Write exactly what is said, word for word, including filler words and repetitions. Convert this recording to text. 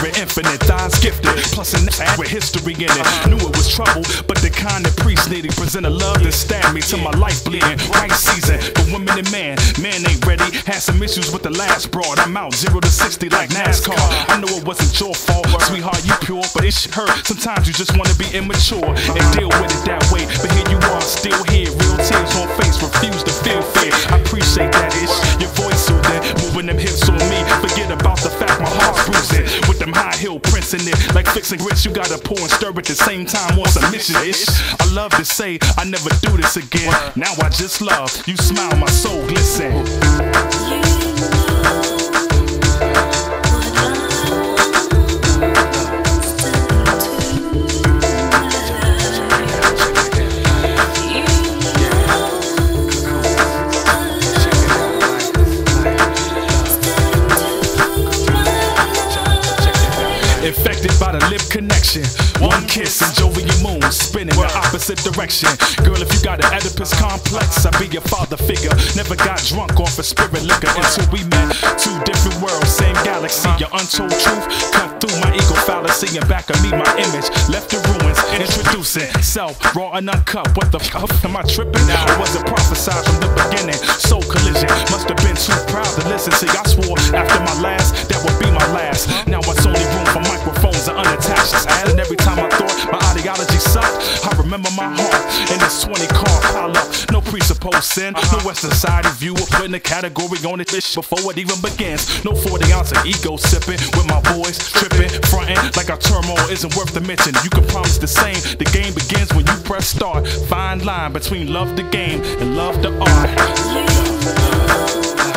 spirit infinite, thighs gifted, plus an ass with history in it. Knew it was trouble, but the kind that priest needed. Presented love that stabbed me till my life bleeding. Right season for women and man, man ain't ready. Had some issues with the last broad. I'm out zero to sixty like NASCAR. I know it wasn't your fault, sweetheart, you pure, but it shit hurt. Sometimes you just wanna be immature and deal with it that way. But here you are, still here, real tears on face, refuse to feel fear. I appreciate that ish, your voice soothing, moving them hips on me. Forget about the fact my heart's bruising. With them high heel prints in it, like fixing grits, you gotta pour and stir at the same time on some mission ish. I love to say I never do this again. Now I just love you, smile, my soul glisten. Infected by the lip connection, one kiss and Jovial moon spinning the opposite direction. Girl, if you got an Oedipus complex, I'll be your father figure. Never got drunk off of spirit liquor until we met. Two different worlds, same galaxy. Your untold truth cut through my ego fallacy, and back of me my image left the ruins. Introducing self, raw and uncut. What the fuck am I tripping? I wasn't prophesied from the beginning. Soul collision, must have been too proud to listen. See, I swore after my last that would be my last. Now it's only room for microphones and unattached. And every time I thought my ideology sucked, I remember my heart in this twenty car pile up. No presupposed sin, no Western society view of putting a category on it before it even begins. No forty ounce of ego sipping with my boys tripping, fronting like our turmoil isn't worth the mention. You can promise the same. The game begins when you press start. Fine line between love the game and love the art.